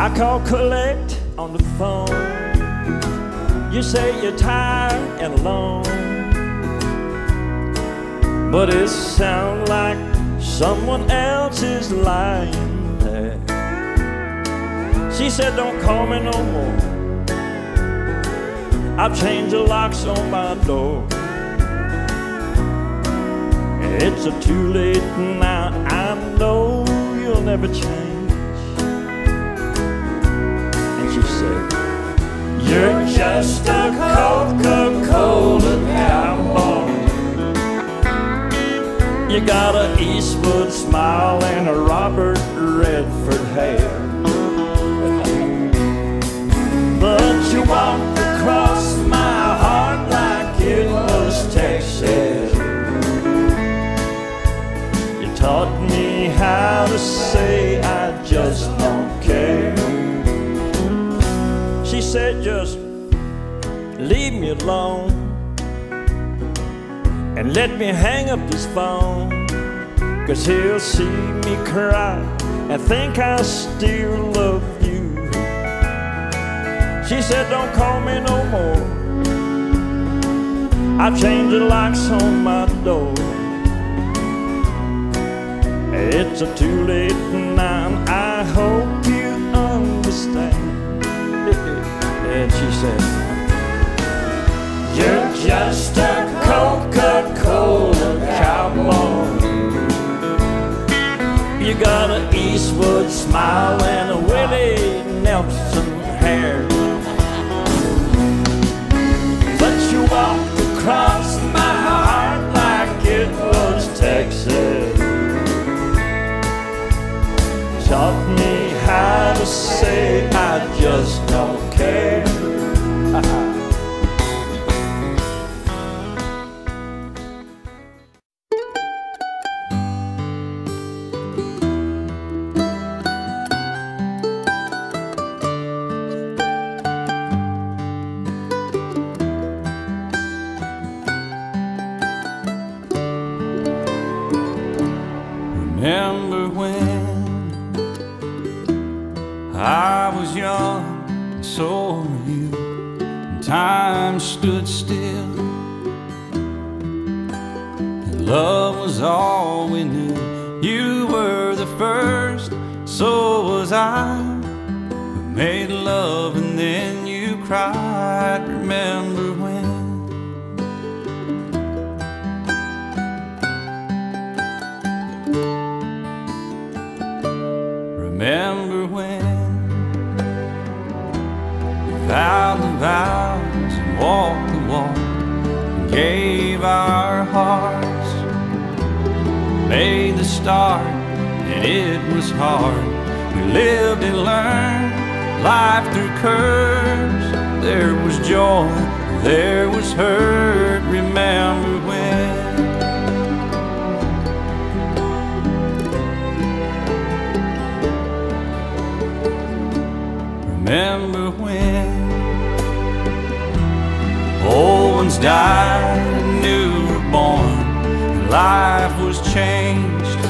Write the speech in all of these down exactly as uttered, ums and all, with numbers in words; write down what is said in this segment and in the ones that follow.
I call collect on the phone. You say you're tired and alone, but it sounds like someone else is lying there. She said, don't call me no more. I've changed the locks on my door. It's a too late now, I know you'll never change. And she said, you're just a Coca-Cola cowboy. You got a Eastwood smile and a Robert Redford hair, but you walked across my heart like it was Texas. You taught me how to say I just don't care. She said, just leave me alone and let me hang up this phone, 'cause he'll see me cry and think I still love you. She said, don't call me no more. I've changed the locks on my door. It's a too late now, I hope you understand. And she said, you're just a Coca-Cola cowboy. You got an Eastwood smile and a Willie Nelson hair, but you walked across my heart like it was Texas. Taught me how to say I just don't care. Remember when I was young, and so were you, and time stood still, and love was all we knew. You were the first, so was I. We made love and then you cried. Remember when? Remember when we vowed the vows and walked the walk and gave our hearts, made the start and it was hard. We lived and learned life through curves. There was joy, there was hurt. Remember when? Remember when old ones died and new were born, and life was changed,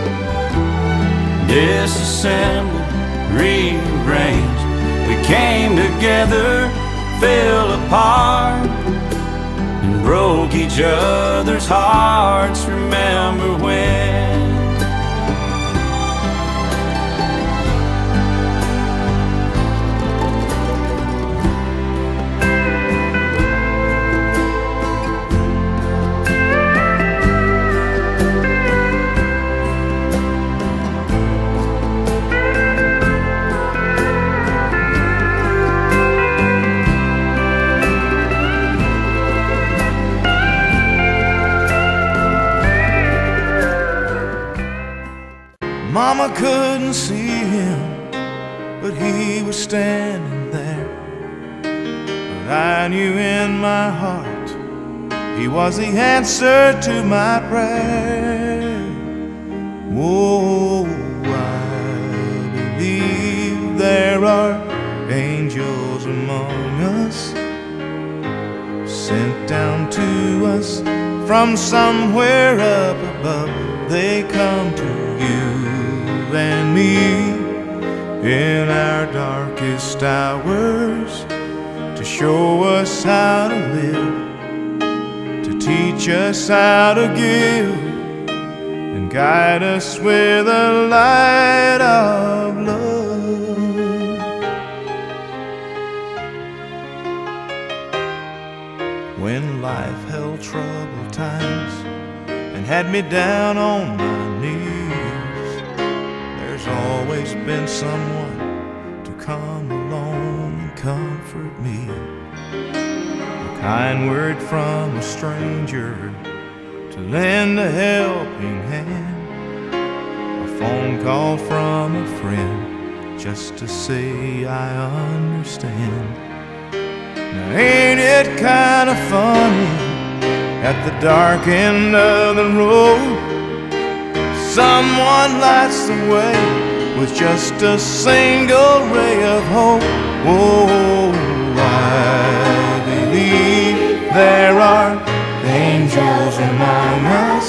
disassembled, rearranged. We came together, fell apart, and broke each other's hearts. Remember when? Mama couldn't see him, but he was standing there. But I knew in my heart he was the answer to my prayer. Oh, I believe there are angels among us, sent down to us from somewhere up above. They come to you and me in our darkest hours, to show us how to live, to teach us how to give, and guide us with a light of love. When life held troubled times and had me down on my knees, there's always been someone to come along and comfort me. A kind word from a stranger to lend a helping hand, a phone call from a friend just to say I understand. Now ain't it kind of funny, at the dark end of the road, someone lights the way with just a single ray of hope. Oh, I believe there are angels among us,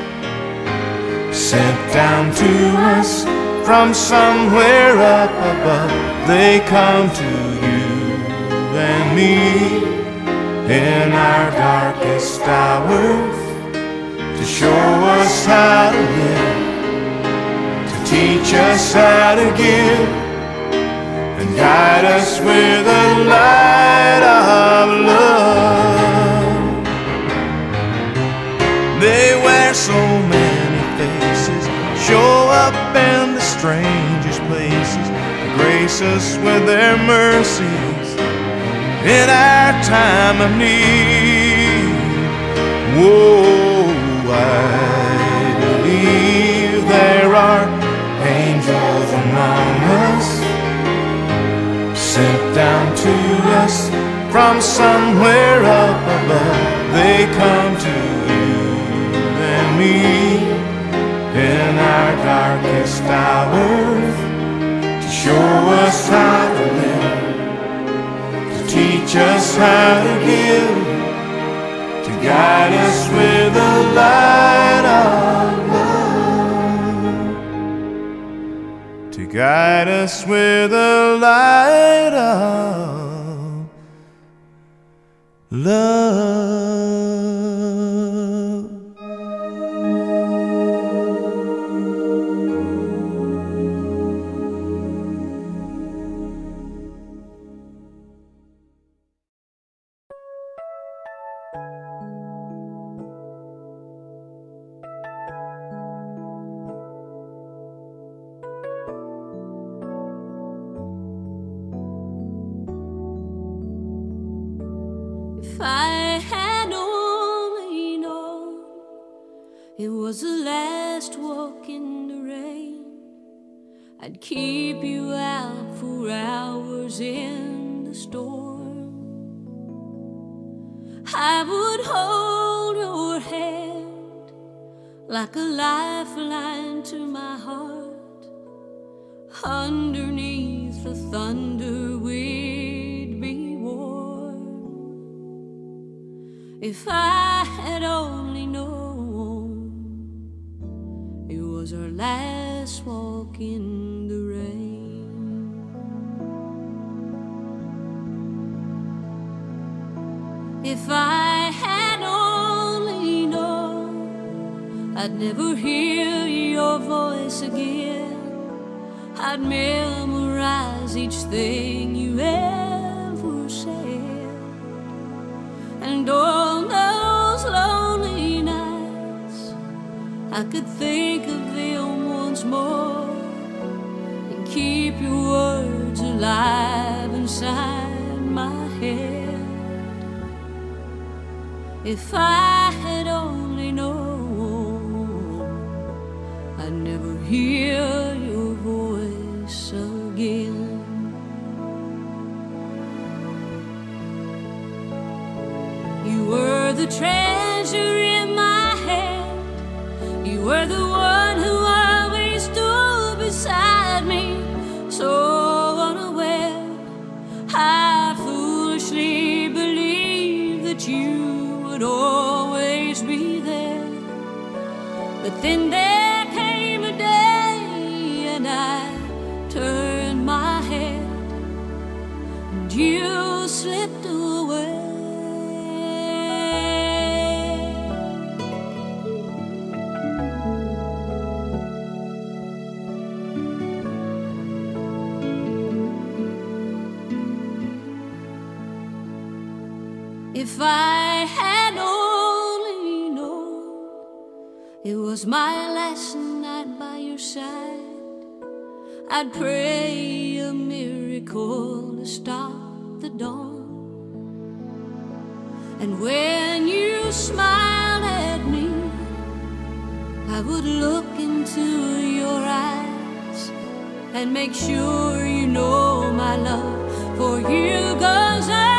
sent down to us from somewhere up above. They come to you and me in our darkest hours, to show us how to live, to teach us how to give, and guide us with a light of love. They wear so many faces, show up in the strangest places, to grace us with their mercies in our time of need. Whoa, I believe there are angels among us, sent down to us from somewhere up above. They come to you and me in our darkest hours, to show us how to live, teach us how to give, to guide us with a light of love, to guide us with a light of love. If I had only known it was the last walk in the rain, I'd keep you out for hours in the storm. I would hold your hand like a lifeline to my heart. Underneath the thunder we'd be warm. If I had only known it was our last walk in the rain. If I had only known I'd never hear your voice again, I'd memorize each thing you ever said. And on those lonely nights I could think of them once more and keep your words alive inside my head. If I had only known I'd never hear your voice again. You were the treasure in my hand. You were the one who always stood beside me. So unaware, I foolishly believed that you would always be there. But then there came a day and I turned my you slipped away. If I had only known it was my last night by your side, I'd pray a miracle to stop the dawn. And when you smiled at me, I would look into your eyes and make sure you know my love for you goes on.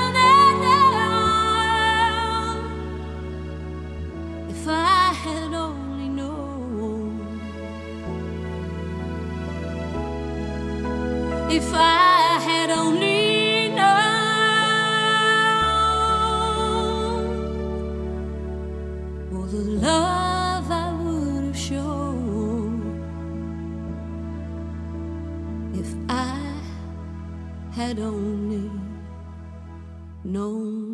If I had only known, if I had only known, oh, the love I would have shown if I had only known.